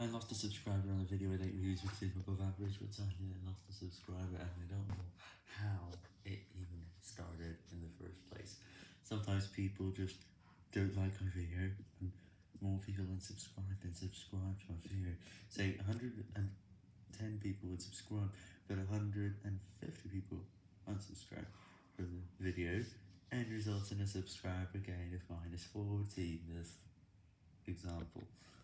I lost a subscriber on a video with 8 views with 2 above average, but sadly I lost a subscriber and I don't know how it even started in the first place. Sometimes people just don't like my video and more people unsubscribe than subscribe to my video. Say 110 people would subscribe, but 150 people unsubscribe from the video and results in a subscriber gain of -14 this example.